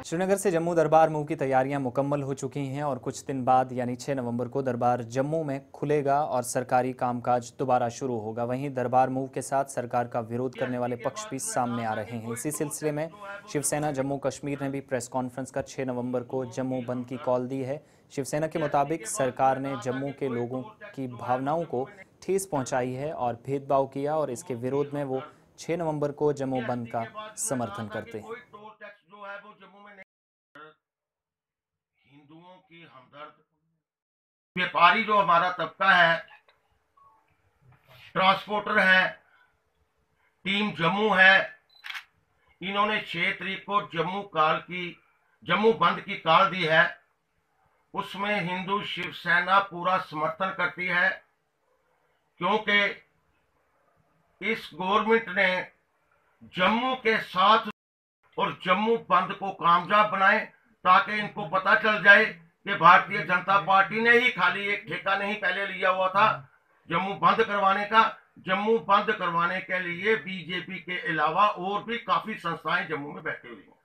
श्रीनगर से जम्मू दरबार मूव की तैयारियां मुकम्मल हो चुकी हैं और कुछ दिन बाद यानी 6 नवंबर को दरबार जम्मू में खुलेगा और सरकारी कामकाज दोबारा शुरू होगा। वहीं दरबार मूव के साथ सरकार का विरोध करने वाले पक्ष भी सामने आ रहे हैं। इसी सिलसिले में शिवसेना जम्मू कश्मीर ने भी प्रेस कॉन्फ्रेंस कर 6 नवंबर को जम्मू बंद की कॉल दी है। शिवसेना के मुताबिक सरकार ने जम्मू के लोगों की भावनाओं को ठेस पहुंचाई है और भेदभाव किया और इसके विरोध में वो 6 नवंबर को जम्मू बंद का समर्थन करते हैं। वो जम्मू में नहीं, हिंदुओं की हमदर्द व्यापारी जो हमारा तबका है, ट्रांसपोर्टर है, टीम जम्मू है, इन्होंने 6 तारीख को जम्मू बंद की कॉल दी है। उसमें हिंदू शिवसेना पूरा समर्थन करती है, क्योंकि इस गवर्नमेंट ने जम्मू के साथ और जम्मू बंद को कामयाब बनाए, ताकि इनको पता चल जाए कि भारतीय जनता पार्टी ने ही खाली एक ठेका नहीं पहले लिया हुआ था जम्मू बंद करवाने का। जम्मू बंद करवाने के लिए बीजेपी के अलावा और भी काफी संस्थाएं जम्मू में बैठी हुई हैं।